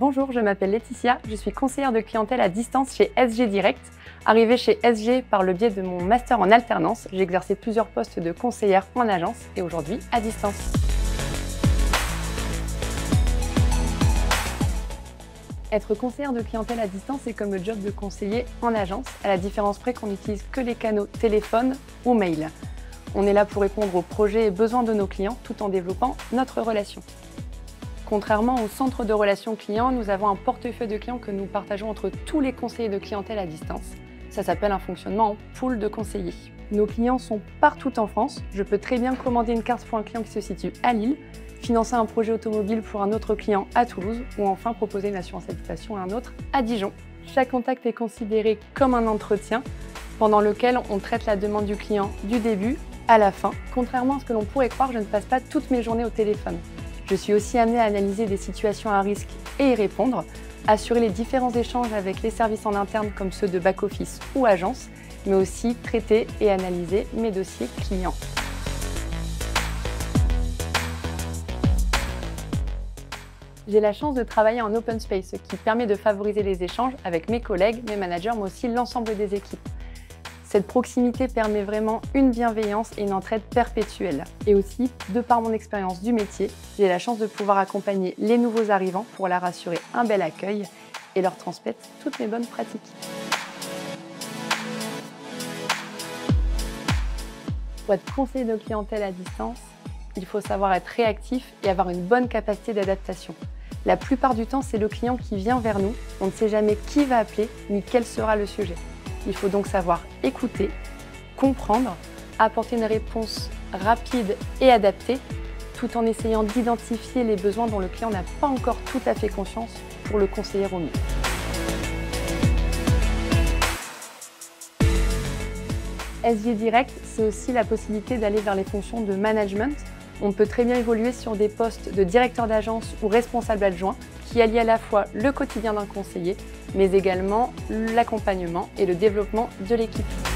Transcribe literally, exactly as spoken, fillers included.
Bonjour, je m'appelle Laetitia, je suis conseillère de clientèle à distance chez S G Direct. Arrivée chez S G par le biais de mon master en alternance, j'ai exercé plusieurs postes de conseillère en agence et aujourd'hui à distance. Être conseillère de clientèle à distance, c'est comme le job de conseiller en agence, à la différence près qu'on n'utilise que les canaux téléphone ou mail. On est là pour répondre aux projets et besoins de nos clients tout en développant notre relation. Contrairement au centre de relations clients, nous avons un portefeuille de clients que nous partageons entre tous les conseillers de clientèle à distance. Ça s'appelle un fonctionnement en pool de conseillers. Nos clients sont partout en France. Je peux très bien commander une carte pour un client qui se situe à Lille, financer un projet automobile pour un autre client à Toulouse ou enfin proposer une assurance habitation à un autre à Dijon. Chaque contact est considéré comme un entretien pendant lequel on traite la demande du client du début à la fin. Contrairement à ce que l'on pourrait croire, je ne passe pas toutes mes journées au téléphone. Je suis aussi amenée à analyser des situations à risque et y répondre, assurer les différents échanges avec les services en interne comme ceux de back-office ou agence, mais aussi traiter et analyser mes dossiers clients. J'ai la chance de travailler en open space, ce qui permet de favoriser les échanges avec mes collègues, mes managers, mais aussi l'ensemble des équipes. Cette proximité permet vraiment une bienveillance et une entraide perpétuelle. Et aussi, de par mon expérience du métier, j'ai la chance de pouvoir accompagner les nouveaux arrivants pour leur assurer un bel accueil et leur transmettre toutes mes bonnes pratiques. Pour être conseiller de clientèle à distance, il faut savoir être réactif et avoir une bonne capacité d'adaptation. La plupart du temps, c'est le client qui vient vers nous. On ne sait jamais qui va appeler ni quel sera le sujet. Il faut donc savoir écouter, comprendre, apporter une réponse rapide et adaptée, tout en essayant d'identifier les besoins dont le client n'a pas encore tout à fait conscience pour le conseiller au mieux. S G Direct, c'est aussi la possibilité d'aller vers les fonctions de management. On peut très bien évoluer sur des postes de directeur d'agence ou responsable adjoint qui allient à la fois le quotidien d'un conseiller, mais également l'accompagnement et le développement de l'équipe.